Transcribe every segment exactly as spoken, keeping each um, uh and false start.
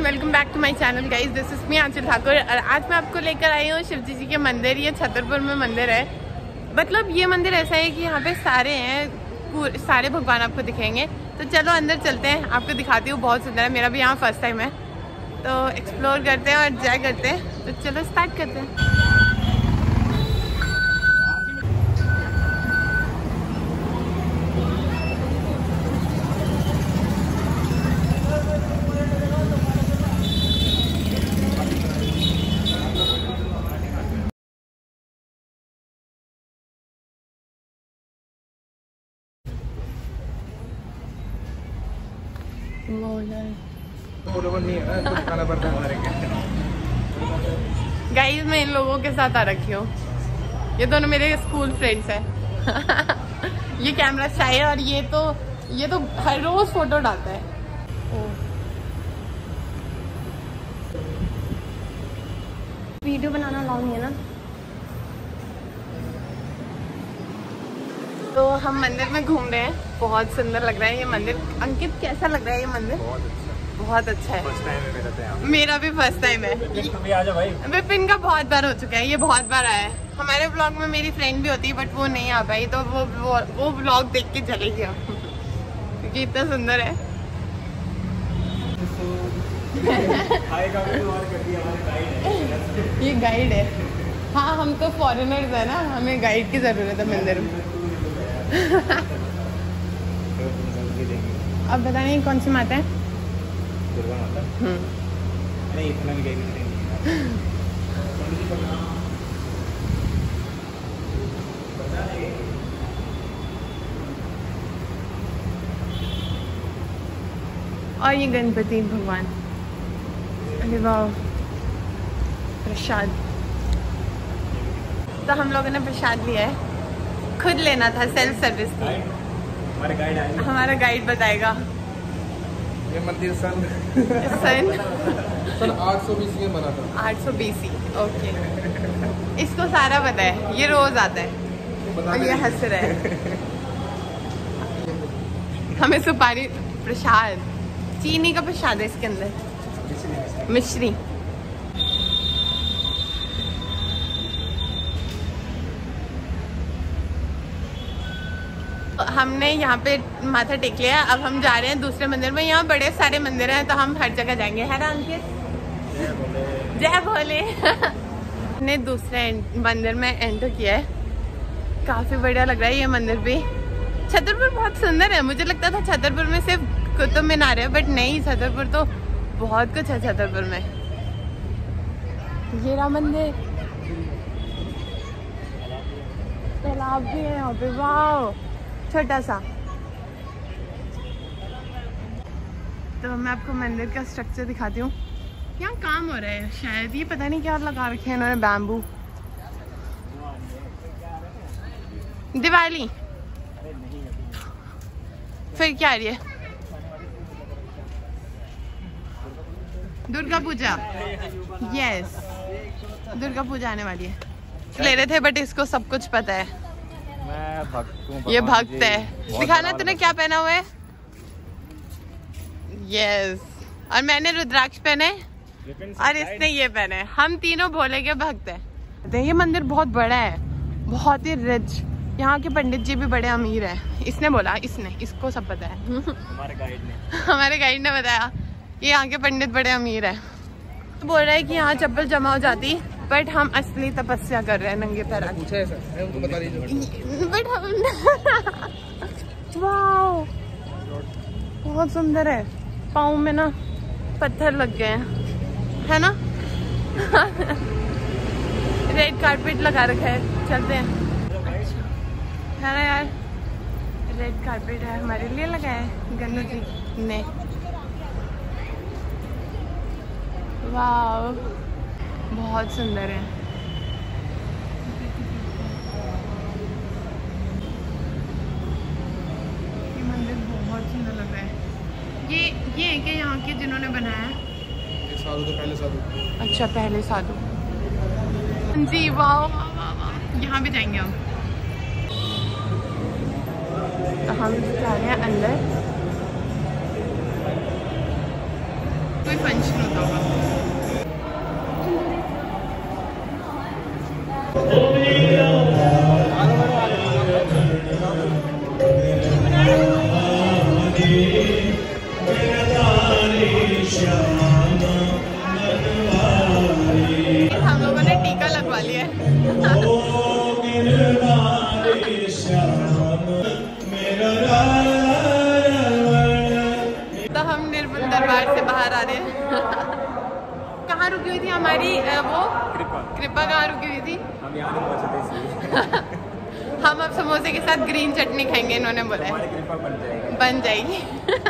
Welcome back to my channel guys, this is me Aanchal Thakur. और आज मैं आपको लेकर आई हूँ शिवजी जी के मंदिर। ये छतरपुर में मंदिर है। मतलब ये मंदिर ऐसा है कि यहाँ पे सारे हैं, सारे भगवान आपको दिखेंगे। तो चलो अंदर चलते हैं, आपको दिखाती हूँ। बहुत सुंदर है, मेरा भी यहाँ फर्स्ट टाइम है। तो एक्सप्लोर करते हैं और एंजॉय करते हैं। तो चलो स्टार्ट करते हैं। गाइस मैं इन लोगों के साथ आ रखी हूँ। ये दोनों मेरे स्कूल फ्रेंड्स हैं। ये कैमरा शाय है और ये तो ये तो हर रोज फोटो डालता है। वीडियो बनाना अलाउ नहीं है ना। तो हम मंदिर में घूम रहे हैं। बहुत सुंदर लग रहा है ये मंदिर। अंकित कैसा लग रहा है ये मंदिर? बहुत अच्छा, बहुत अच्छा है। फर्स्ट टाइम है मेरा तो यहाँ। मेरा भी फर्स्ट टाइम है। भी आ जा भाई। विपिन का बहुत बार हो चुका है, ये बहुत बार आया है। हमारे ब्लॉग में मेरी फ्रेंड भी होती है बट वो नहीं आ पाई, तो वो वो, वो ब्लॉग देख के चले गया क्योंकि इतना सुंदर है। ये गाइड है। हाँ हम तो फॉरेनर्स है ना, हमें गाइड की जरूरत है मंदिर में। अब बता नहीं कौन सी माता है? दुर्गा माता। नहीं इतना नहीं गई। और ये गणपति भगवान। अरे वाह, प्रसाद। तो हम लोगों ने प्रसाद लिया है, खुद लेना था, सेल्फ सर्विस थी। हमारे गाइड आएंगे, हमारा गाइड बताएगा। ये मंदिर सन सन सन आठ सौ बीसी में बना था। आठ सौ बीसी, ओके। इसको सारा पता है, ये रोज आता है और ये हंस रहा है। हमें सुपारी प्रसाद, चीनी का प्रसाद है इसके अंदर, मिश्री। हमने यहाँ पे माथा टेक लिया। अब हम जा रहे हैं दूसरे मंदिर में। यहाँ बड़े सारे मंदिर हैं तो हम हर जगह जाएंगे, है ना अंकित? जय भोले। हमने दूसरे मंदिर में एंटर किया है। काफी बढ़िया लग रहा है ये मंदिर भी। छतरपुर बहुत सुंदर है। मुझे लगता था छतरपुर में सिर्फ कुतुब मीनार है बट नहीं, छतरपुर तो बहुत कुछ है। छतरपुर में ये रहा मंदिर, तालाब भी है यहाँ पे। वाह, छोटा सा। तो मैं आपको मंदिर का स्ट्रक्चर दिखाती हूँ। यहाँ काम हो रहा है शायद, ये पता नहीं क्या लगा रखे हैं इन्होंने, बैम्बू। दिवाली फिर क्या है? दुर्गा पूजा। यस, दुर्गा पूजा आने वाली है। ले रहे थे बट इसको सब कुछ पता है। मैं भक्त हूँ। ये भक्त है। दिखाना तूने क्या पहना हुआ है? यस, और मैंने रुद्राक्ष पहने और इसने ये पहने। हम तीनों भोले के भक्त हैं। ये मंदिर बहुत बड़ा है, बहुत ही रिच। यहाँ के पंडित जी भी बड़े अमीर हैं। इसने बोला, इसने इसको सब पता है। हमारे गाइड ने हमारे गाइड ने बताया कि यहाँ के पंडित बड़े अमीर हैं। तो बोल रहा है कि यहाँ चप्पल जमा हो जाती बट हम असली तपस्या कर रहे हैं नंगे पैर। पूछा है सर, मैं उनको बता दीजिए। बट हम वाओ, बहुत सुंदर है। पाँव में ना पत्थर लग गए हैं, है ना? रेड कारपेट लगा रखा है, चलते हैं। है ना यार, रेड कारपेट है, हमारे लिए लगा है गन्नू जी ने। वाह, बहुत सुंदर है। ये मंदिर बहुत सुंदर लग रहा है। ये ये है कि यहाँ के जिन्होंने बनाया है? ये साधु तो पहले साधु। अच्छा, पहले साधु जी। वाह वाह वाह वाह, यहाँ भी जाएंगे हम। तो हम जा रहे हैं अंदर। कोई फंक्शन होता हो हम लोगों ने टीका लगवा लिया है। तो हम निर्मल दरबार से बाहर आ रहे हैं। कहाँ रुकी हुई थी हमारी वो कृपा कृपा कहाँ रुकी हुई थी? हम यहाँ पहुँचे थे। हम अब समोसे के साथ ग्रीन चटनी खाएंगे, इन्होंने बोला है बन जाएगी।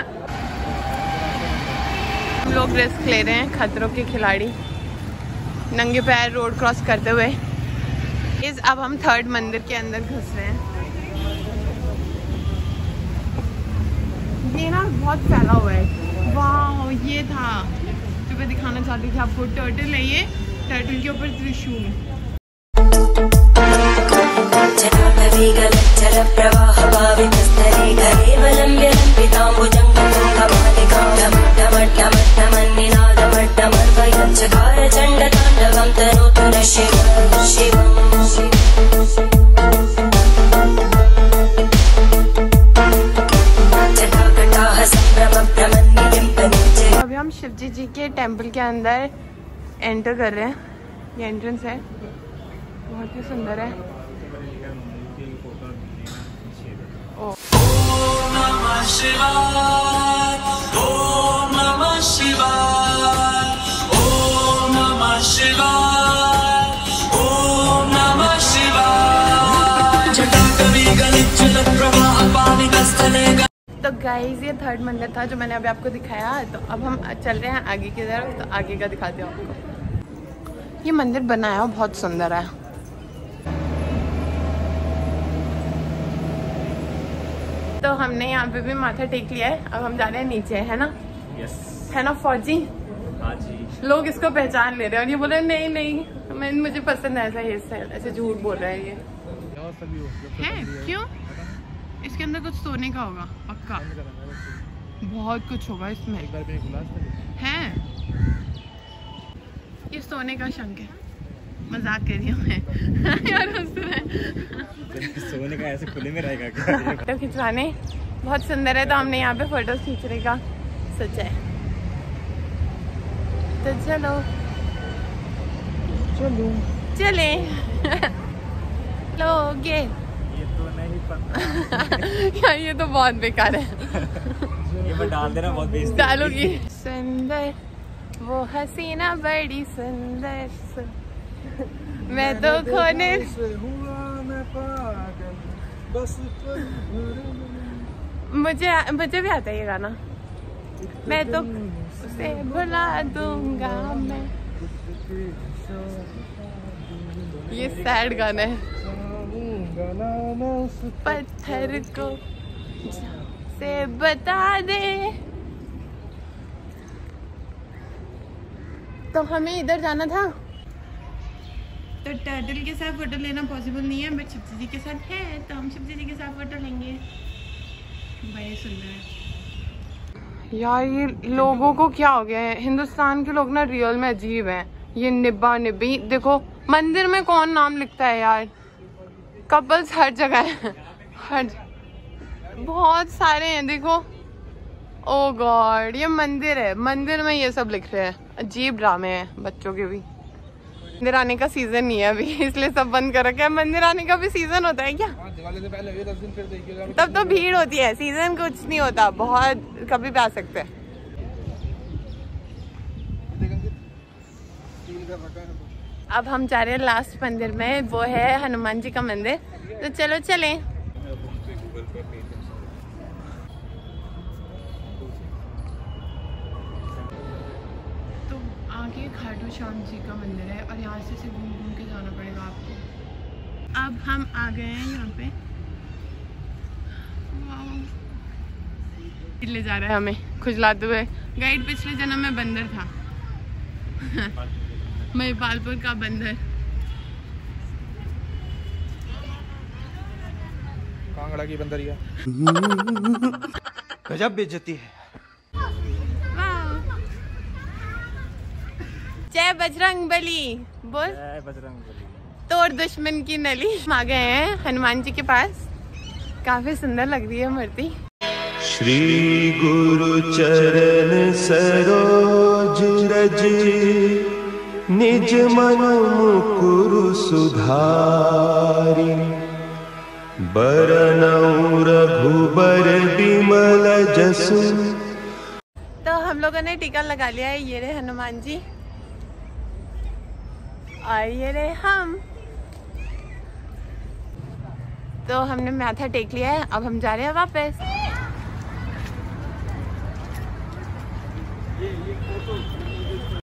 हम लोग रिस्क ले रहे हैं, खतरों के खिलाड़ी, नंगे पैर रोड क्रॉस करते हुए। इस अब हम थर्ड मंदिर के अंदर घुस रहे हैं। ये ना बहुत फैला हुआ है। वाह, ये था जो मैं दिखाना चाहती थी आपको। टर्टल है ये, टर्टल के ऊपर त्रिशूल। अभी हम शिवजी जी के टेम्पल के अंदर एंटर कर रहे हैं। ये एंट्रेंस है, बहुत ही सुंदर है। ओम नमः शिवाय, ओम नमः शिवाय, ओम नमः शिवाय, ओम नमः शिवाय। जटाकवि गलित प्रवाह पानी स्थले। तो गाइस, ये थर्ड मंदिर था जो मैंने अभी आपको दिखाया। तो अब हम चल रहे हैं आगे की तरफ। तो आगे का दिखाती हूँ आपको। ये मंदिर बनाया बहुत सुंदर है। तो हमने यहाँ पे भी माथा टेक लिया है। अब हम जा रहे हैं नीचे, है ना? यस। है ना फौजी? हाँ जी। लोग इसको पहचान ले रहे हैं और ये बोल रहे हैं नहीं नहीं मैं मुझे पसंद है ऐसा, ये ऐसे झूठ बोल रहा है ये। है क्यों? इसके अंदर कुछ सोने का होगा पक्का, बहुत कुछ होगा इसमें। है ये सोने का शंख है, मजाक कर रही हूँ मैं। यार सोने का ऐसे खुले में रहेगा क्या? फोटो खिंचवाने बहुत सुंदर है, तो हमने यहाँ पे फोटो खींचने का सोचा है। तो चलो चलो चले। लोगे ये तो नहीं पता। यार ये तो बहुत बेकार है। ये मैं डाल देना, बहुत बेइज्जती डालूंगी। सुंदर वो हसीना बड़ी सुंदर, मैं तो खोने मुझे मुझे भी आता है ये गाना। मैं तो उसे भुला दूंगा मैं। ये सैड गाना है। पत्थर को से बता दे। तो हमें इधर जाना था, तो टर्टल के साथ फोटो लेना पॉसिबल नहीं है, बट शिवजी जी के साथ है, तो हम शिवजी जी के साथ फोटो लेंगे। बड़े सुंदर है यार। ये लोगों को क्या हो गया है? हिंदुस्तान के लोग ना रियल में अजीब हैं। ये निब्बा निब्बी देखो, मंदिर में कौन नाम लिखता है यार? कपल्स हर जगह है, हर बहुत सारे हैं देखो। ओ गॉड, ये मंदिर है, मंदिर में ये सब लिख रहे हैं। अजीब ड्रामे हैं बच्चों के भी। मंदिर आने का सीजन नहीं है अभी, इसलिए सब बंद कर रखा है। मंदिर आने का भी सीजन होता है क्या? दिवाली से पहले दस दिन फिर देखिएगा। तब तो भीड़ होती है, सीजन कुछ नहीं होता, बहुत कभी भी आ सकते हैं। अब हम जा रहे हैं लास्ट मंदिर में, वो है हनुमान जी का मंदिर। तो चलो चलें। तो आगे खाटू श्याम जी का मंदिर है और यहाँ से से घूम घूम के जाना पड़ेगा आपको। अब हम आ गए हैं यहाँ पे। ले जा रहा है हमें खुजलाते हुए। गाइड पिछले जन्म में बंदर था। महिपालपुर का बंदर। कांगड़ा की बंदरिया। गजब बेइज्जती है। जय बजरंग बली बोल। जय बजरंग बली। तोड़ दुश्मन की नली। हम आ गए हैं हनुमान जी के पास, काफी सुंदर लग रही है मूर्ति। श्री गुरु चरण सरोज रज निज मन मुकुरु सुधारि बरनउँ रघुबर बिमल जसु। तो हम लोगों ने टीका लगा लिया है, ये रहे हनुमान जी और ये रहे हम। तो हमने माथा टेक लिया है, अब हम जा रहे हैं वापस।